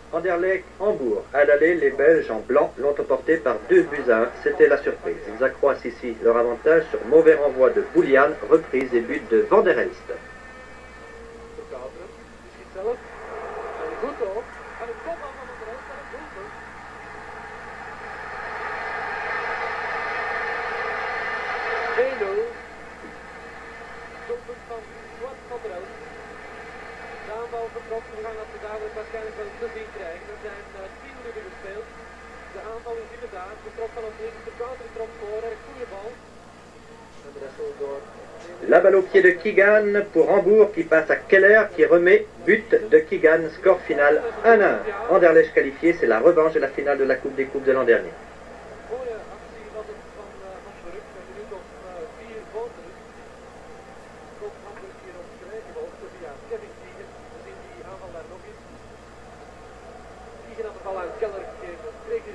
Anderlecht-Hambourg. À l'aller, les Belges en blanc l'ont emporté par 2-1. C'était la surprise. Ils accroissent ici leur avantage sur mauvais renvoi de Boulian, reprise et but de Van der Elst. De aanval vertrokken, we gaan dat we dadelijk waarschijnlijk wel te zien krijgen. Er zijn 10 minuten gespeeld. De aanval is inderdaad vertrok vanaf links, de counter trok voor, een goede bal. En de rest wordt door. La balle au pied de Keegan pour Hambourg qui passe à Keller qui remet but de Keegan, score final 1-1. Anderlecht qualifié, c'est la revanche de la finale de la Coupe des Coupes de l'an dernier. Mooie actie was het van Hamburg, een minuut of 4 voor de rust. Komt Hamburg hier op gelijke hoogte via Kevin Keegan. We zien die aanval daar nog eens. Keegan had de bal aan Keller gegeven, kreeg